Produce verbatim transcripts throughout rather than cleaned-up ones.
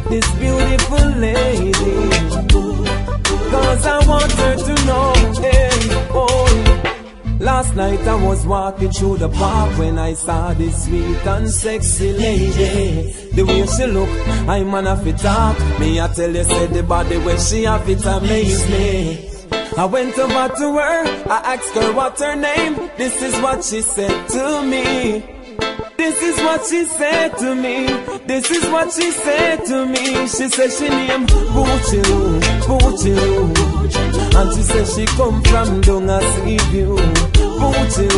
this beautiful lady, cause I want her to know, hey, oh. Last night I was walking through the park when I saw this sweet and sexy lady. The way she look, I man have to talk. Me I tell you, say the body when she have it amaze me. I went over to her, I asked her what her name. This is what she said to me. This is what she said to me. This is what she said to me. She said she named Poochie, Poochie, and she said she come from down a sea view. Poochie,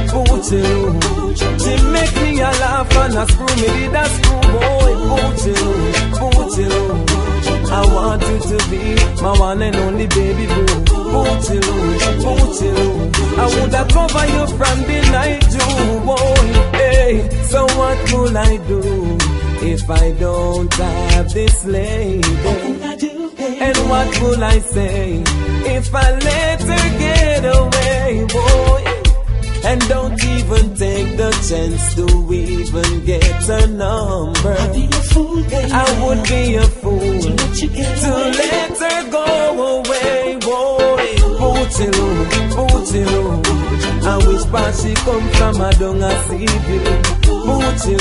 Poochie, she make me a laugh and a screw me did a screw boy. Poochie, Poochie, I want you to be my one and only baby boo. Poochie, Poochie, I woulda cover you from the night dew, boy. Hey, so what could I do if I don't have this lady? What can I do, baby? And what will I say if I let her get away, boy? And don't even take the chance to even get her number. I'd be a fool, baby. I would be a fool to let, you get to away. let her go away, boy. Poochie, Poochie, I wish pa she come from a dung a sea view. Poochie,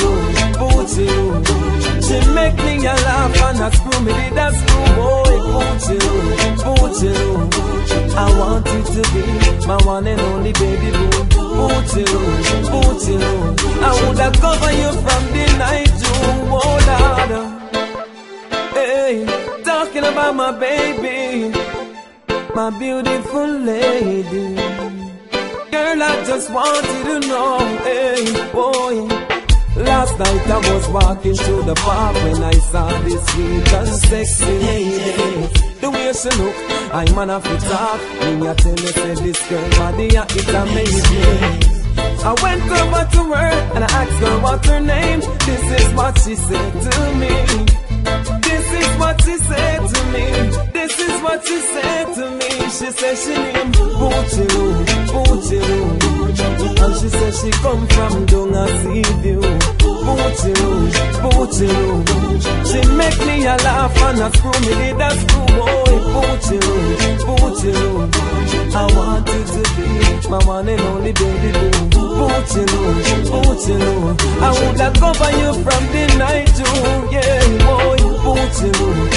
Poochie, she make me a laugh and a screw me did a screw, boy. Poochie, Poochie, I want you to be my one and only baby boo. Poochie, Poochie, I woulda cover you from the night dew, oh Lord. Hey, talking about my baby, my beautiful lady. Girl, I just want you to know, hey, boy. Last night I was walking through the park when I saw this sweet and sexy lady. The way she look, I man have to talk. Me I tell you, say this girl body, it amazes me. I went over to her and I asked her what her name. This is what she said to me. This is what she said to me. This is what she said to me. She said she named Poochie, Poochie, and she said she come from down a sea view. Poochie, Poochie, she make me a laugh and a screw me did a screw, boy. Poochie, Poochie, I want you to be my one and only baby boo. Poochie, Poochie, I woulda cover you from the night dew, yeah, boy. Poochie,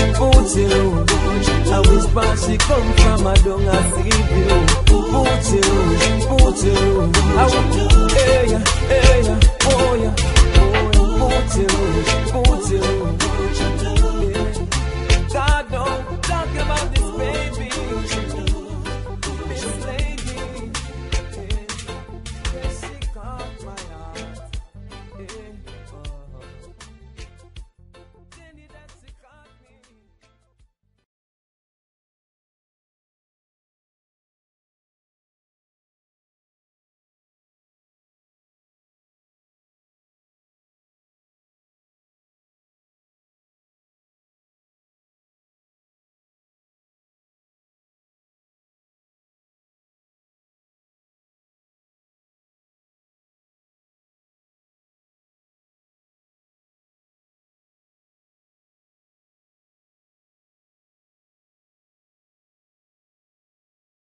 Poochie, I wish pa she come from a dung a sea view. Poochie, Poochie, I would